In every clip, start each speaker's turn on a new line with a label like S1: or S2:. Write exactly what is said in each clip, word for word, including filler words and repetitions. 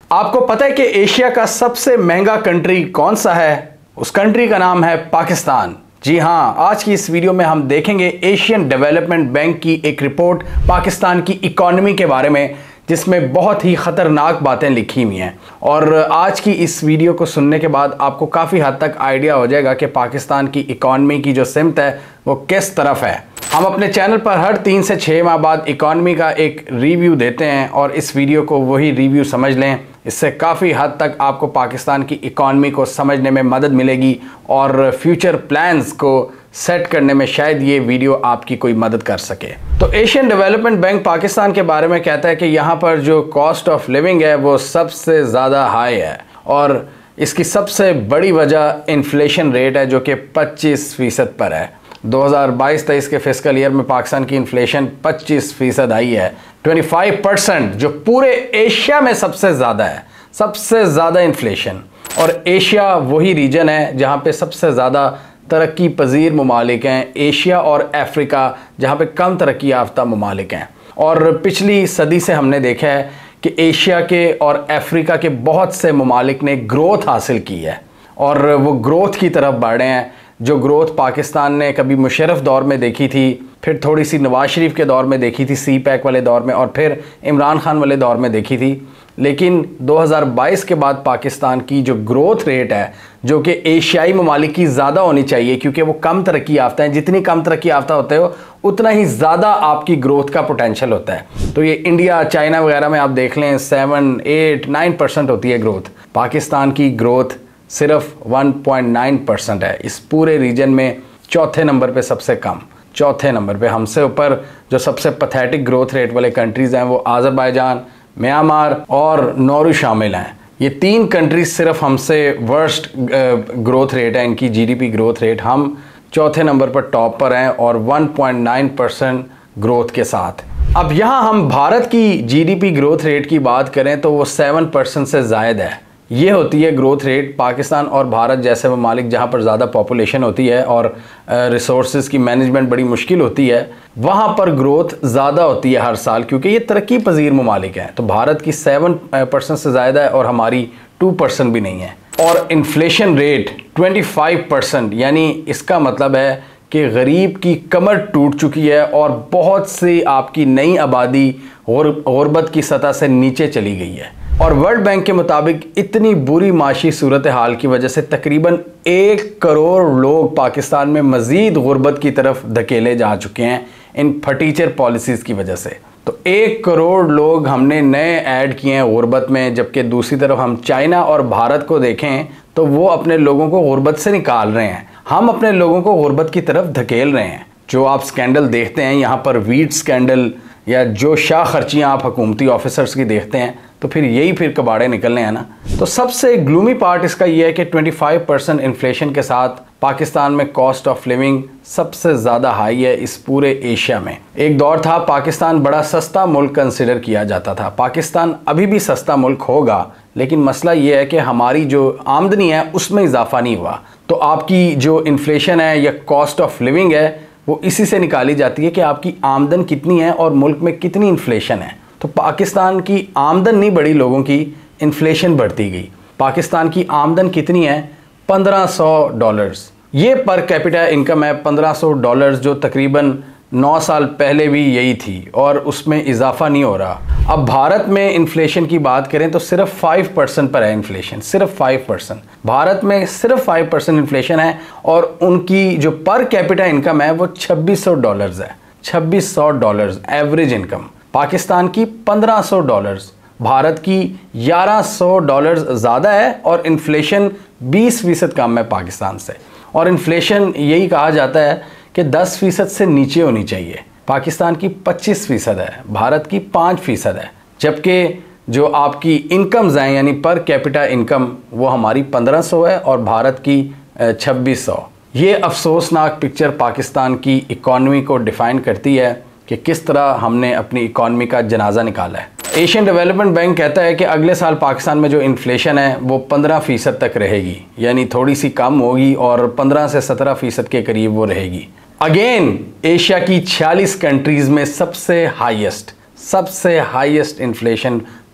S1: आपको पता है कि एशिया का सबसे महंगा कंट्री कौन सा है? उस कंट्री का नाम है पाकिस्तान। जी हां, आज की इस वीडियो में हम देखेंगे एशियन डेवलपमेंट बैंक की एक रिपोर्ट पाकिस्तान की इकोनॉमी के बारे में, जिसमें बहुत ही खतरनाक बातें लिखी हुई हैं। और आज की इस वीडियो को सुनने के बाद आपको काफ़ी हद तक आइडिया हो जाएगा कि पाकिस्तान की इकोनॉमी की जो सिमत है वो किस तरफ है। हम अपने चैनल पर हर तीन से छः माह बाद इकोनॉमी का एक रिव्यू देते हैं और इस वीडियो को वही रिव्यू समझ लें। इससे काफ़ी हद तक आपको पाकिस्तान की इकोनॉमी को समझने में मदद मिलेगी और फ्यूचर प्लान्स को सेट करने में शायद ये वीडियो आपकी कोई मदद कर सके। तो एशियन डेवलपमेंट बैंक पाकिस्तान के बारे में कहता है कि यहाँ पर जो कॉस्ट ऑफ लिविंग है वो सबसे ज़्यादा हाई है और इसकी सबसे बड़ी वजह इन्फ्लेशन रेट है जो कि पच्चीस फ़ीसद पर है। दो हज़ार बाईस तेईस के फिस्कल ईयर में पाकिस्तान की इन्फ्लेशन पच्चीस फ़ीसद आई है, पच्चीस परसेंट, जो पूरे एशिया में सबसे ज़्यादा है, सबसे ज़्यादा इन्फ्लेशन। और एशिया वही रीजन है जहाँ पे सबसे ज़्यादा तरक्की पजीर ममालिक हैं, एशिया और अफ्रीका जहाँ पे कम तरक्की याफ्ता ममालिक हैं। और पिछली सदी से हमने देखा है कि एशिया के और अफ्रीका के बहुत से ममालिक ने ग्रोथ हासिल की है और वो ग्रोथ की तरफ बढ़ रहे हैं। जो ग्रोथ पाकिस्तान ने कभी मुशर्रफ दौर में देखी थी, फिर थोड़ी सी नवाज शरीफ के दौर में देखी थी, सी पैक वाले दौर में, और फिर इमरान खान वाले दौर में देखी थी। लेकिन दो हज़ार बाईस के बाद पाकिस्तान की जो ग्रोथ रेट है, जो कि एशियाई ममालिक की ज़्यादा होनी चाहिए क्योंकि वो कम तरक्की याफ्ता हैं, जितनी कम तरक्की याफ्ता होते हो उतना ही ज़्यादा आपकी ग्रोथ का पोटेंशियल होता है। तो ये इंडिया, चाइना वगैरह में आप देख लें सेवन एट नाइन परसेंट होती है ग्रोथ। पाकिस्तान की ग्रोथ सिर्फ वन पॉइंट नाइन परसेंट है। इस पूरे रीजन में चौथे नंबर पे सबसे कम, चौथे नंबर पे। हमसे ऊपर जो सबसे पैथेटिक ग्रोथ रेट वाले कंट्रीज़ हैं वो आज़रबाईजान, म्यांमार और नॉर्वे शामिल हैं। ये तीन कंट्रीज सिर्फ हमसे वर्स्ट ग्रोथ रेट है, इनकी जीडीपी ग्रोथ रेट। हम चौथे नंबर पर टॉप पर हैं और one point nine percent growth के साथ। अब यहाँ हम भारत की जीडीपी ग्रोथ रेट की बात करें तो वो सेवन परसेंट से ज़ायद है। ये होती है ग्रोथ रेट। पाकिस्तान और भारत जैसे ममालिक जहाँ पर ज़्यादा पॉपुलेशन होती है और रिसोर्सेज की मैनेजमेंट बड़ी मुश्किल होती है, वहाँ पर ग्रोथ ज़्यादा होती है हर साल, क्योंकि ये तरक्की पजीर ममालिक हैं। तो भारत की सेवन परसेंट से ज़्यादा है और हमारी टू परसेंट भी नहीं है। और inflation rate twenty five percent, यानी इसका मतलब है कि गरीब की कमर टूट चुकी है और बहुत सी आपकी नई आबादी गुर्बत की सतह से नीचे चली गई है। और वर्ल्ड बैंक के मुताबिक इतनी बुरी माशी सूरत हाल की वजह से तकरीबन एक करोड़ लोग पाकिस्तान में मज़ीद गुर्बत की तरफ धकेले जा चुके हैं इन फटीचर पॉलिसीज़ की वजह से। तो एक करोड़ लोग हमने नए ऐड किए हैं गुर्बत में, जबकि दूसरी तरफ हम चाइना और भारत को देखें तो वो अपने लोगों को गुर्बत से निकाल रहे हैं, हम अपने लोगों को गुर्बत की तरफ धकेल रहे हैं। जो आप स्कैंडल देखते हैं यहाँ पर, वीट स्कैंडल या जो शाह खर्चियाँ आप हुकूमती ऑफिसर्स की देखते हैं, तो फिर यही फिर कबाड़े निकलने हैं ना। तो सबसे ग्लूमी पार्ट इसका ये है कि पच्चीस परसेंट इन्फ्लेशन के साथ पाकिस्तान में कॉस्ट ऑफ लिविंग सबसे ज़्यादा हाई है इस पूरे एशिया में। एक दौर था पाकिस्तान बड़ा सस्ता मुल्क कंसिडर किया जाता था। पाकिस्तान अभी भी सस्ता मुल्क होगा, लेकिन मसला ये है कि हमारी जो आमदनी है उसमें इजाफा नहीं हुआ। तो आपकी जो इन्फ्लेशन है या कॉस्ट ऑफ लिविंग है वो इसी से निकाली जाती है कि आपकी आमदन कितनी है और मुल्क में कितनी इन्फ्लेशन है। तो पाकिस्तान की आमदन नहीं बढ़ी, लोगों की इन्फ्लेशन बढ़ती गई। पाकिस्तान की आमदन कितनी है? पंद्रह सौ डॉलर्स। ये पर कैपिटा इनकम है पंद्रह सौ डॉलर्स, जो तकरीबन नौ साल पहले भी यही थी और उसमें इजाफा नहीं हो रहा। अब भारत में इन्फ्लेशन की बात करें तो सिर्फ फाइव परसेंट पर है इन्फ्लेशन, सिर्फ फाइव परसेंट। भारत में सिर्फ फाइव परसेंट इन्फ्लेशन है और उनकी जो पर कैपिटा इनकम है वो छब्बीस सौ डॉलर्स है, छब्बीस सौ डॉलर्स एवरेज इनकम। पाकिस्तान की पंद्रह सौ डॉलर्स, भारत की ग्यारह सौ डॉलर्स ज़्यादा है और इन्फ्लेशन बीस फीसद कम है पाकिस्तान से। और इन्फ्लेशन यही कहा जाता है कि दस फीसद से नीचे होनी चाहिए। पाकिस्तान की पच्चीस फीसद है, भारत की पाँच फीसद है, जबकि जो आपकी इनकम्स हैं यानी पर कैपिटा इनकम वो हमारी पंद्रह सौ है और भारत की छब्बीस सौ। ये अफसोसनाक पिक्चर पाकिस्तान की इकॉनमी को डिफ़ाइन करती है कि किस तरह हमने अपनी इकॉनमी का जनाजा निकाला है। एशियन डेवलपमेंट बैंक कहता है कि अगले साल पाकिस्तान में जो इन्फ्लेशन है वो पंद्रह फ़ीसद तक रहेगी, यानी थोड़ी सी कम होगी और पंद्रह से सत्रह फ़ीसद के करीब वो रहेगी। अगेन एशिया की छियालीस कंट्रीज़ में सबसे हाईएस्ट सबसे हाईएस्ट इन्फ्लेशन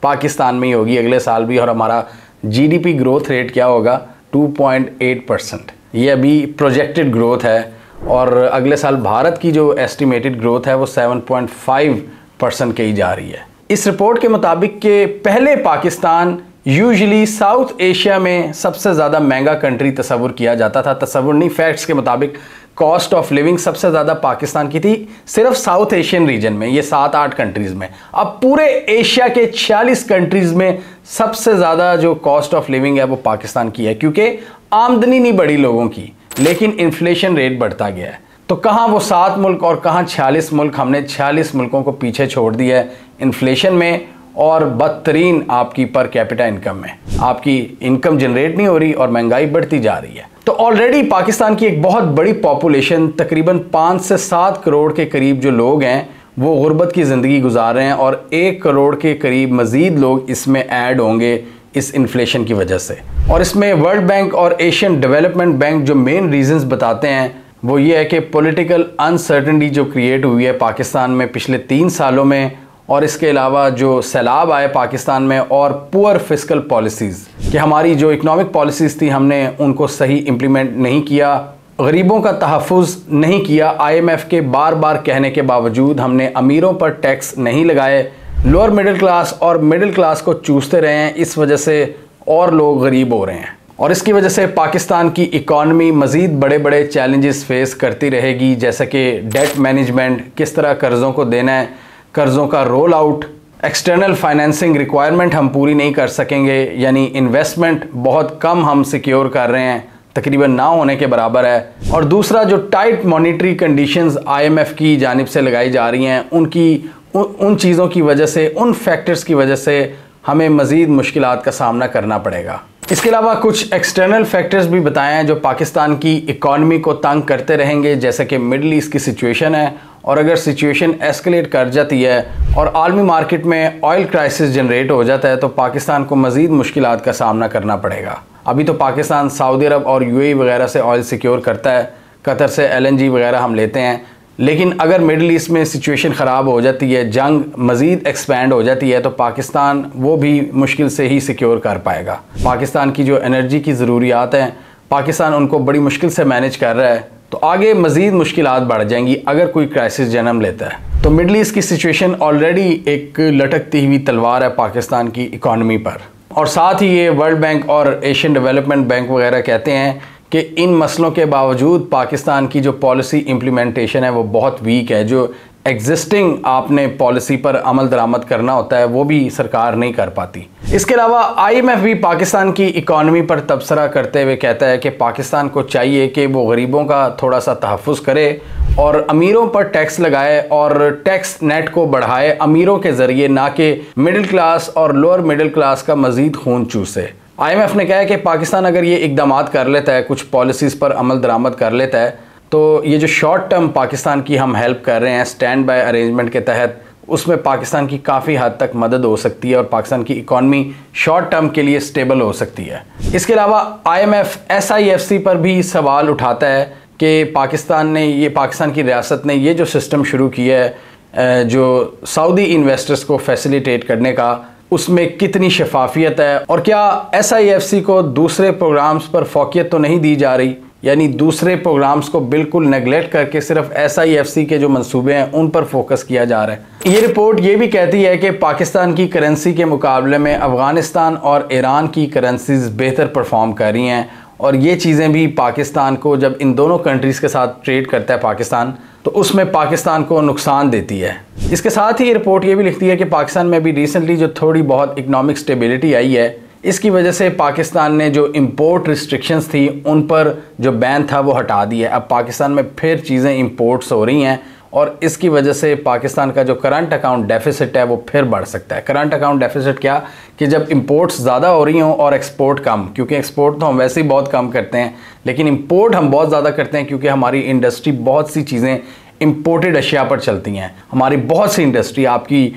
S1: पाकिस्तान में ही होगी अगले साल भी, और हमारा जीडीपी ग्रोथ रेट क्या होगा, टू पॉइंट एट परसेंट। ये अभी प्रोजेक्टेड ग्रोथ है, और अगले साल भारत की जो एस्टिमेटेड ग्रोथ है वो सेवन पॉइंट फाइव परसेंट कही जा रही है। इस रिपोर्ट के मुताबिक के पहले पाकिस्तान यूजुअली साउथ एशिया में सबसे ज़्यादा महंगा कंट्री तस्वुर किया जाता था। तस्वुर नहीं, फैक्ट्स के मुताबिक कॉस्ट ऑफ लिविंग सबसे ज़्यादा पाकिस्तान की थी सिर्फ साउथ एशियन रीजन में, ये सात आठ कंट्रीज़ में। अब पूरे एशिया के छियालीस कंट्रीज़ में सबसे ज़्यादा जो कॉस्ट ऑफ लिविंग है वो पाकिस्तान की है, क्योंकि आमदनी नहीं बढ़ी लोगों की, लेकिन इन्फ्लेशन रेट बढ़ता गया है। तो कहाँ वो सात मुल्क और कहाँ छियालीस मुल्क, हमने छियालीस मुल्कों को पीछे छोड़ दिया है इन्फ्लेशन में और बदतरीन आपकी पर कैपिटा इनकम में। आपकी इनकम जनरेट नहीं हो रही और महंगाई बढ़ती जा रही है। तो ऑलरेडी पाकिस्तान की एक बहुत बड़ी पॉपुलेशन, तकरीबन पाँच से सात करोड़ के करीब जो लोग हैं वो गुर्बत की ज़िंदगी गुजार रहे हैं, और एक करोड़ के करीब मज़ीद लोग इसमें ऐड होंगे इस इन्फ्लेशन की वजह से। और इसमें वर्ल्ड बैंक और एशियन डेवलपमेंट बैंक जो मेन रीजंस बताते हैं वो ये है कि पॉलिटिकल अनसर्टेनिटी जो क्रिएट हुई है पाकिस्तान में पिछले तीन सालों में, और इसके अलावा जो सैलाब आए पाकिस्तान में, और पुअर फिस्कल पॉलिसीज़, कि हमारी जो इकनॉमिक पॉलिसीज़ थी हमने उनको सही इम्प्लीमेंट नहीं किया, गरीबों का तहफ़्फ़ुज़ नहीं किया। आईएमएफ के बार बार कहने के बावजूद हमने अमीरों पर टैक्स नहीं लगाए, लोअर मिडिल क्लास और मिडिल क्लास को चूसते रहे हैं। इस वजह से और लोग गरीब हो रहे हैं, और इसकी वजह से पाकिस्तान की इकॉनमी मज़ीद बड़े बड़े चैलेंजेस फेस करती रहेगी, जैसे कि डेट मैनेजमेंट, किस तरह कर्ज़ों को देना है, कर्ज़ों का roll out, external financing requirement हम पूरी नहीं कर सकेंगे, यानी इन्वेस्टमेंट बहुत कम हम सिक्योर कर रहे हैं, तकरीबन ना होने के बराबर है। और दूसरा जो टाइट मॉनिटरी कंडीशंस आईएमएफ की जानिब से लगाई जा रही हैं, उनकी उन, उन चीज़ों की वजह से, उन फैक्टर्स की वजह से हमें मज़ीद मुश्किलात का सामना करना पड़ेगा। इसके अलावा कुछ एक्सटर्नल फैक्टर्स भी बताए हैं जो पाकिस्तान की इकॉनमी को तंग करते रहेंगे, जैसे कि मिडल ईस्ट की सिचुएशन है, और अगर सिचुएशन एस्केलेट कर जाती है और आलमी मार्केट में ऑयल क्राइसिस जनरेट हो जाता है तो पाकिस्तान को मज़ीद मुश्किलात का सामना करना पड़ेगा। अभी तो पाकिस्तान सऊदी अरब और यूएई वगैरह से ऑयल सिक्योर करता है, कतर से एलएनजी वगैरह हम लेते हैं, लेकिन अगर मिडल ईस्ट में सिचुएशन ख़राब हो जाती है, जंग मज़ीद एक्सपैंड हो जाती है, तो पाकिस्तान वो भी मुश्किल से ही सिक्योर कर पाएगा। पाकिस्तान की जो एनर्जी की ज़रूरियात हैं, पाकिस्तान उनको बड़ी मुश्किल से मैनेज कर रहा है, तो आगे मज़ीद मुश्किलात बढ़ जाएंगी अगर कोई क्राइसिस जन्म लेता है। तो मिडल ईस्ट की सिचुएशन ऑलरेडी एक लटकती हुई तलवार है पाकिस्तान की इकॉनमी पर, और साथ ही ये वर्ल्ड बैंक और एशियन डेवलपमेंट बैंक वगैरह कहते हैं कि इन मसलों के बावजूद पाकिस्तान की जो पॉलिसी इम्प्लीमेंटेशन है वो बहुत वीक है। जो एग्जिस्टिंग आपने पॉलिसी पर अमल दरामद करना होता है वो भी सरकार नहीं कर पाती। इसके अलावा आईएमएफ भी पाकिस्तान की इकॉनमी पर तबसरा करते हुए कहता है कि पाकिस्तान को चाहिए कि वो गरीबों का थोड़ा सा तहफ़्फ़ुज़ करे और अमीरों पर टैक्स लगाए और टैक्स नेट को बढ़ाए अमीरों के ज़रिए, ना कि मिडिल क्लास और लोअर मिडिल क्लास का मज़ीद खून चूसे। आईएमएफ ने कहा है कि पाकिस्तान अगर ये इक़दामात कर लेता है, कुछ पॉलिसीज़ पर अमल दरामद कर लेता है, तो ये जो शॉर्ट टर्म पाकिस्तान की हम हेल्प कर रहे हैं स्टैंड बाय अरेंजमेंट के तहत, उसमें पाकिस्तान की काफ़ी हद तक मदद हो सकती है और पाकिस्तान की इकॉनमी शॉर्ट टर्म के लिए स्टेबल हो सकती है। इसके अलावा आईएमएफ एसआईएफसी पर भी सवाल उठाता है कि पाकिस्तान ने ये पाकिस्तान की रियासत ने ये जो सिस्टम शुरू किया है जो सऊदी इन्वेस्टर्स को फैसिलिटेट करने का, उसमें कितनी शफाफियत है, और क्या एसआईएफसी को दूसरे प्रोग्राम्स पर फोकियत तो नहीं दी जा रही, यानी दूसरे प्रोग्राम्स को बिल्कुल नेगलेक्ट करके सिर्फ एसआईएफसी के जो मंसूबे हैं उन पर फोकस किया जा रहा है। ये रिपोर्ट ये भी कहती है कि पाकिस्तान की करेंसी के मुकाबले में अफ़गानिस्तान और ईरान की करेंसीज बेहतर परफॉर्म कर रही हैं, और ये चीज़ें भी पाकिस्तान को, जब इन दोनों कंट्रीज़ के साथ ट्रेड करता है पाकिस्तान, तो उसमें पाकिस्तान को नुकसान देती है। इसके साथ ही ये रिपोर्ट ये भी लिखती है कि पाकिस्तान में भी रिसेंटली जो थोड़ी बहुत इकनॉमिक स्टेबिलिटी आई है, इसकी वजह से पाकिस्तान ने जो इंपोर्ट रिस्ट्रिक्शंस थी उन पर जो बैन था वो हटा दिया है। अब पाकिस्तान में फिर चीज़ें इंपोर्ट्स हो रही हैं, और इसकी वजह से पाकिस्तान का जो करंट अकाउंट डेफिसिट है वो फिर बढ़ सकता है। करंट अकाउंट डेफिसिट क्या, कि जब इंपोर्ट्स ज़्यादा हो रही हों और एक्सपोर्ट कम, क्योंकि एक्सपोर्ट तो हम वैसे ही बहुत कम करते हैं, लेकिन इंपोर्ट हम बहुत ज़्यादा करते हैं क्योंकि हमारी इंडस्ट्री बहुत सी चीज़ें इंपोर्टेड अशिया पर चलती हैं। हमारी बहुत सी इंडस्ट्री, आपकी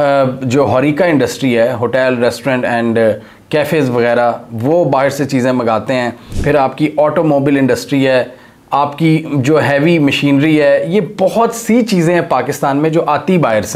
S1: जो हॉरिका इंडस्ट्री है, होटल रेस्टोरेंट एंड कैफ़ेज़ वगैरह, वो बाहर से चीज़ें मंगाते हैं। फिर आपकी ऑटोमोबाइल इंडस्ट्री है, आपकी जो हैवी मशीनरी है, ये बहुत सी चीज़ें हैं पाकिस्तान में जो आती बाहर से हैं,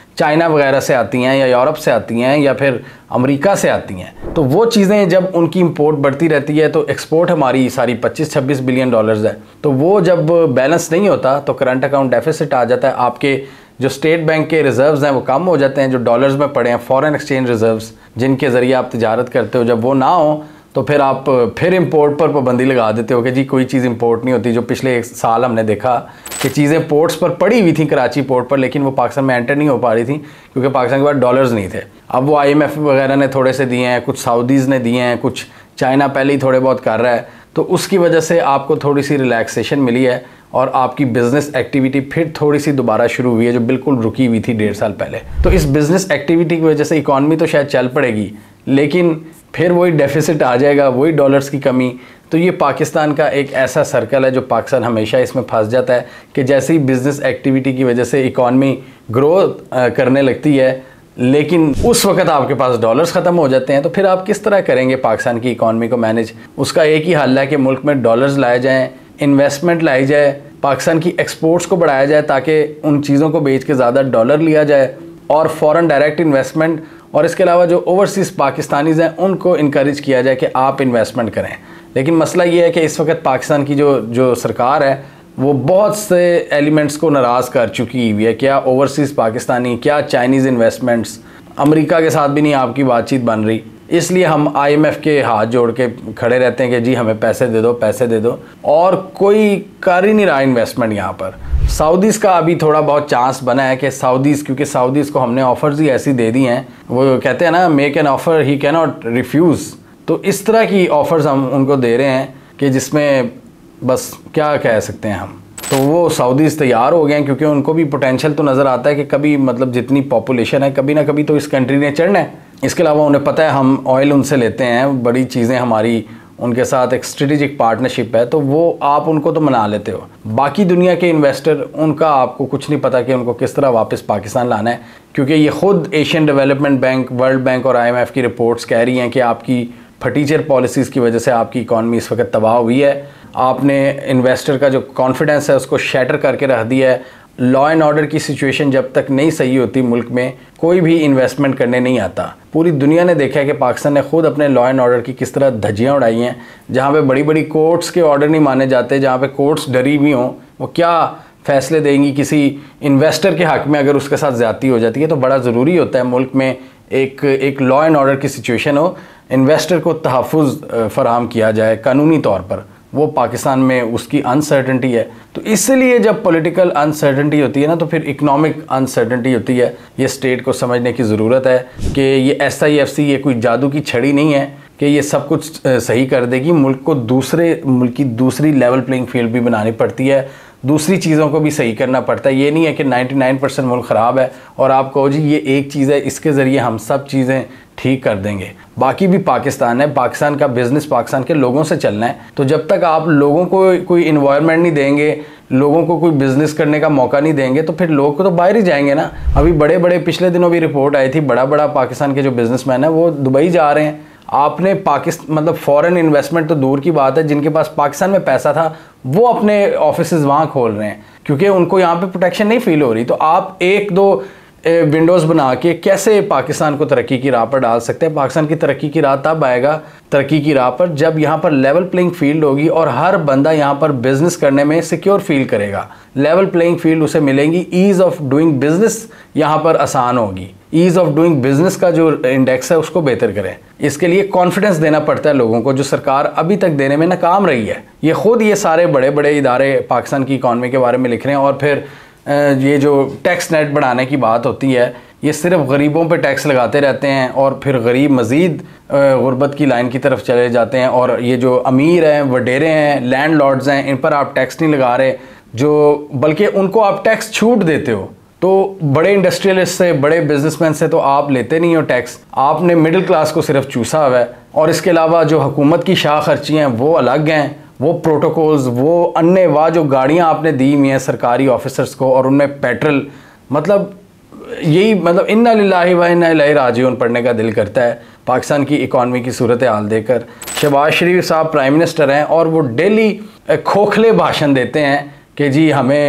S1: चाइना वगैरह से आती हैं या यूरोप से आती हैं या फिर अमेरिका से आती हैं। तो वो चीज़ें जब उनकी इंपोर्ट बढ़ती रहती है तो एक्सपोर्ट हमारी सारी पच्चीस छब्बीस बिलियन डॉलर्स है, तो वो जब बैलेंस नहीं होता तो करंट अकाउंट डेफिसिट आ जाता है। आपके जो स्टेट बैंक के रिजर्व्स हैं वो कम हो जाते हैं, जो डॉलर्स में पड़े हैं फॉरेन एक्सचेंज रिजर्व्स जिनके ज़रिए आप तिजारत करते हो, जब वो ना हो तो फिर आप फिर इंपोर्ट पर पाबंदी लगा देते हो कि जी कोई चीज़ इंपोर्ट नहीं होती। जो पिछले एक साल हमने देखा कि चीज़ें पोर्ट्स पर पड़ी हुई थी कराची पोर्ट पर, लेकिन वो पाकिस्तान में एंटर नहीं हो पा रही थी क्योंकि पाकिस्तान के पास डॉलर्स नहीं थे। अब वो आईएमएफ वगैरह ने थोड़े से दिए हैं, कुछ सऊदीज़ ने दिए हैं, कुछ चाइना पहले ही थोड़े बहुत कर रहा है, तो उसकी वजह से आपको थोड़ी सी रिलैक्सेशन मिली है और आपकी बिज़नेस एक्टिविटी फिर थोड़ी सी दोबारा शुरू हुई है जो बिल्कुल रुकी हुई थी डेढ़ साल पहले। तो इस बिज़नेस एक्टिविटी की वजह से इकॉनमी तो शायद चल पड़ेगी, लेकिन फिर वही डेफिसिट आ जाएगा, वही डॉलर्स की कमी। तो ये पाकिस्तान का एक ऐसा सर्कल है जो पाकिस्तान हमेशा इसमें फंस जाता है कि जैसे ही बिज़नेस एक्टिविटी की वजह से इकॉनमी ग्रो करने लगती है लेकिन उस वक्त आपके पास डॉलर्स ख़त्म हो जाते हैं, तो फिर आप किस तरह करेंगे पाकिस्तान की इकॉनमी को मैनेज। उसका एक ही हल है कि मुल्क में डॉलर्स लाए जाएँ, इन्वेस्टमेंट लाई जाए, पाकिस्तान की एक्सपोर्ट्स को बढ़ाया जाए ताकि उन चीज़ों को बेच के ज़्यादा डॉलर लिया जाए, और फॉरेन डायरेक्ट इन्वेस्टमेंट, और इसके अलावा जो ओवरसीज़ पाकिस्तानीज़ हैं उनको इनकरेज किया जाए कि आप इन्वेस्टमेंट करें। लेकिन मसला ये है कि इस वक्त पाकिस्तान की जो जो सरकार है वो बहुत से एलिमेंट्स को नाराज़ कर चुकी हुई है। क्या ओवरसीज़ पाकिस्तानी, क्या चाइनीज़ इन्वेस्टमेंट्स, अमेरिका के साथ भी नहीं आपकी बातचीत बन रही। इसलिए हम आईएमएफ के हाथ जोड़ के खड़े रहते हैं कि जी हमें पैसे दे दो, पैसे दे दो, और कोई कर ही नहीं रहा इन्वेस्टमेंट यहाँ पर। सऊदीज़ का अभी थोड़ा बहुत चांस बना है कि सऊदीज़, क्योंकि सऊदीज़ को हमने ऑफ़र्स ही ऐसी दे दी हैं, वो कहते हैं ना make an offer he can not refuse, तो इस तरह की ऑफ़र्स हम उनको दे रहे हैं कि जिसमें बस क्या कह सकते हैं हम। तो वो सऊदीज़ तैयार हो गए हैं क्योंकि उनको भी पोटेंशियल तो नज़र आता है कि कभी मतलब जितनी पॉपुलेशन है कभी ना कभी तो इस कंट्री ने चढ़ना है। इसके अलावा उन्हें पता है हम ऑयल उनसे लेते हैं, बड़ी चीज़ें हमारी उनके साथ एक स्ट्रेटेजिक पार्टनरशिप है, तो वो आप उनको तो मना लेते हो। बाकी दुनिया के इन्वेस्टर, उनका आपको कुछ नहीं पता कि उनको किस तरह वापस पाकिस्तान लाना है, क्योंकि ये खुद Asian Development Bank, World Bank और आईएमएफ की रिपोर्ट्स कह रही हैं कि आपकी फटीचर पॉलिसीज़ की वजह से आपकी इकॉनमी इस वक्त तबाह हुई है। आपने इन्वेस्टर का जो कॉन्फिडेंस है उसको शैटर करके रख दिया है। लॉ एंड ऑर्डर की सिचुएशन जब तक नहीं सही होती मुल्क में, कोई भी इन्वेस्टमेंट करने नहीं आता। पूरी दुनिया ने देखा है कि पाकिस्तान ने खुद अपने लॉ एंड ऑर्डर की किस तरह धज्जियाँ उड़ाई हैं। जहाँ पे बड़ी बड़ी कोर्ट्स के ऑर्डर नहीं माने जाते, जहाँ पे कोर्ट्स डरी हुई हों, वो क्या फ़ैसले देंगी किसी इन्वेस्टर के हक़ में अगर उसके साथ ज़्यादती हो जाती है। तो बड़ा ज़रूरी होता है मुल्क में एक एक लॉ एंड ऑर्डर की सिचुएशन हो, इन्वेस्टर को तहफ़्फ़ुज़ फ़राहम किया जाए कानूनी तौर पर। वो पाकिस्तान में उसकी अनसर्टेनिटी है। तो इसलिए जब पॉलिटिकल अनसर्टेनिटी होती है ना, तो फिर इकोनॉमिक अनसर्टेनिटी होती है। ये स्टेट को समझने की ज़रूरत है कि ये एस आई एफ सी ये कोई जादू की छड़ी नहीं है कि ये सब कुछ सही कर देगी। मुल्क को दूसरे मुल्क की दूसरी लेवल प्लेइंग फील्ड भी बनानी पड़ती है, दूसरी चीज़ों को भी सही करना पड़ता है। ये नहीं है कि निन्यानवे परसेंट मुल्क ख़राब है और आप कहो जी ये एक चीज़ है, इसके ज़रिए हम सब चीज़ें ठीक कर देंगे। बाकी भी पाकिस्तान है, पाकिस्तान का बिज़नेस पाकिस्तान के लोगों से चलना है। तो जब तक आप लोगों को कोई इन्वायरमेंट नहीं देंगे, लोगों को कोई बिज़नेस करने का मौका नहीं देंगे, तो फिर लोग तो बाहर ही जाएंगे ना। अभी बड़े बड़े पिछले दिनों भी रिपोर्ट आई थी, बड़ा बड़ा पाकिस्तान के जो बिज़नेसमैन है वो दुबई जा रहे हैं। आपने पाकिस्तान मतलब फॉरेन इन्वेस्टमेंट तो दूर की बात है, जिनके पास पाकिस्तान में पैसा था वो अपने ऑफिसेज वहाँ खोल रहे हैं क्योंकि उनको यहाँ पे प्रोटेक्शन नहीं फील हो रही। तो आप एक दो विंडोज़ बना के कैसे पाकिस्तान को तरक्की की राह पर डाल सकते हैं। पाकिस्तान की तरक्की की राह तब आएगा तरक्की की राह पर जब यहाँ पर लेवल प्लेइंग फील्ड होगी और हर बंदा यहाँ पर बिजनेस करने में सिक्योर फील करेगा। लेवल प्लेइंग फील्ड उसे मिलेंगी, ईज़ ऑफ डूइंग बिजनेस यहाँ पर आसान होगी। ईज़ ऑफ डूइंग बिजनेस का जो इंडेक्स है उसको बेहतर करें। इसके लिए कॉन्फिडेंस देना पड़ता है लोगों को, जो सरकार अभी तक देने में नाकाम रही है। ये खुद ये सारे बड़े बड़े इदारे पाकिस्तान की इकॉनमी के बारे में लिख रहे हैं। और फिर ये जो टैक्स नेट बढ़ाने की बात होती है, ये सिर्फ गरीबों पे टैक्स लगाते रहते हैं और फिर गरीब मज़ीद गुर्बत की लाइन की तरफ चले जाते हैं। और ये जो अमीर हैं, वडेरे हैं, लैंडलॉर्ड्स हैं, इन पर आप टैक्स नहीं लगा रहे, जो बल्कि उनको आप टैक्स छूट देते हो। तो बड़े इंडस्ट्रियलिस्ट से, बड़े बिजनेसमैन से तो आप लेते नहीं हो टैक्स, आपने मिडिल क्लास को सिर्फ चूसा हुआ है। और इसके अलावा जो हुकूमत की शाह खर्ची हैं वो अलग हैं, वो प्रोटोकॉल्स, वो अन्य वाह जो गाड़ियाँ आपने दी हुई हैं सरकारी ऑफिसर्स को और उनमें पेट्रोल, मतलब यही मतलब इन्ना लिल्लाहि व इन्ना इलैहि राजिऊन पढ़ने का दिल करता है पाकिस्तान की इकॉनमी की सूरत हाल देखकर। शहबाज शरीफ साहब प्राइम मिनिस्टर हैं और वो डेली खोखले भाषण देते हैं कि जी हमें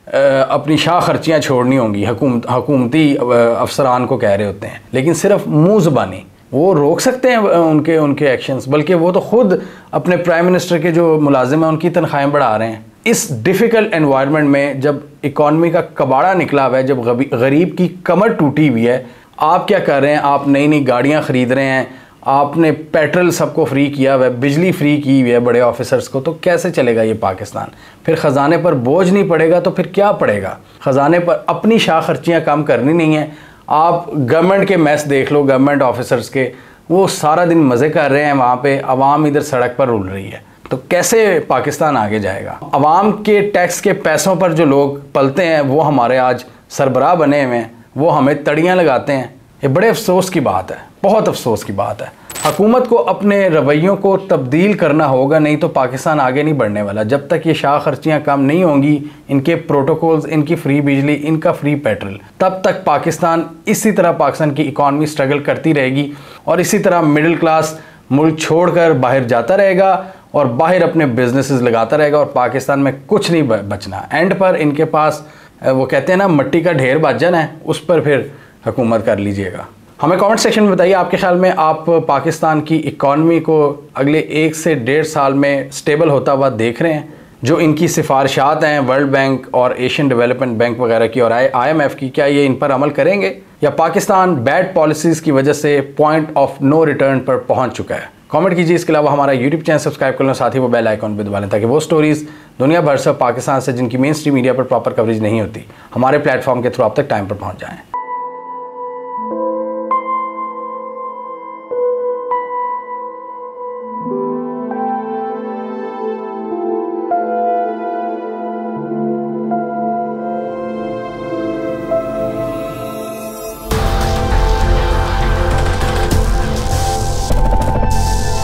S1: अपनी शाह खर्चियाँ छोड़नी होंगी, हुकूमत हुकूमती अफसरान को कह रहे होते हैं, लेकिन सिर्फ मुँह ज़बानी वो रोक सकते हैं उनके उनके एक्शंस, बल्कि वो तो खुद अपने प्राइम मिनिस्टर के जो मुलाजिम हैं उनकी तनख्वाहें बढ़ा रहे हैं। इस डिफ़िकल्ट एनवायरनमेंट में जब इकॉनमी का कबाड़ा निकला हुआ है, जब गरीब की कमर टूटी हुई है, आप क्या कर रहे हैं? आप नई नई गाड़ियाँ ख़रीद रहे हैं, आपने पेट्रोल सबको फ्री किया हुआ है, बिजली फ्री की हुई है बड़े ऑफिसर्स को, तो कैसे चलेगा ये पाकिस्तान? फिर ख़जाने पर बोझ नहीं पड़ेगा तो फिर क्या पड़ेगा? ख़जाने पर अपनी शाह खर्चियाँ कम करनी नहीं है। आप गवर्नमेंट के मैस देख लो, गवर्नमेंट ऑफिसर्स के, वो सारा दिन मज़े कर रहे हैं वहाँ पे, आवाम इधर सड़क पर रुल रही है। तो कैसे पाकिस्तान आगे जाएगा? आवाम के टैक्स के पैसों पर जो लोग पलते हैं वो हमारे आज सरबराह बने हुए हैं, वो हमें तड़ियाँ लगाते हैं। ये बड़े अफसोस की बात है, बहुत अफसोस की बात है। हुकूमत को अपने रवैयों को तब्दील करना होगा, नहीं तो पाकिस्तान आगे नहीं बढ़ने वाला। जब तक ये शाह खर्चियाँ कम नहीं होंगी, इनके प्रोटोकॉल्स, इनकी फ्री बिजली, इनका फ्री पेट्रोल, तब तक पाकिस्तान इसी तरह पाकिस्तान की इकॉनमी स्ट्रगल करती रहेगी और इसी तरह मिडिल क्लास मुल्क छोड़कर बाहर जाता रहेगा और बाहर अपने बिजनेसेस लगाता रहेगा और पाकिस्तान में कुछ नहीं बचना। एंड पर इनके पास वो कहते हैं ना, मट्टी का ढेर बच जाना है, उस पर फिर हुकूमत कर लीजिएगा। हमें कमेंट सेक्शन में बताइए, आपके ख्याल में आप पाकिस्तान की इकॉनमी को अगले एक से डेढ़ साल में स्टेबल होता हुआ देख रहे हैं? जो इनकी सिफारिशात हैं वर्ल्ड बैंक और एशियन डेवलपमेंट बैंक वगैरह की और आई एम एफ की, क्या ये इन पर अमल करेंगे या पाकिस्तान बैड पॉलिसीज़ की वजह से पॉइंट ऑफ नो रिटर्न पर पहुंच चुका है? कमेंट कीजिए। इसके अलावा हमारा यूट्यूब चैनल सब्सक्राइब कर लें, साथ ही वो बेल आइकॉन भी दबा लें ताकि वो स्टोरीज़ दुनिया भर से पाकिस्तान से जिनकी मेन स्ट्रीम मीडिया पर प्रॉपर कवरेज नहीं होती, हमारे प्लेटफॉर्म के थ्रू आप तक टाइम पर पहुँच जाएँ।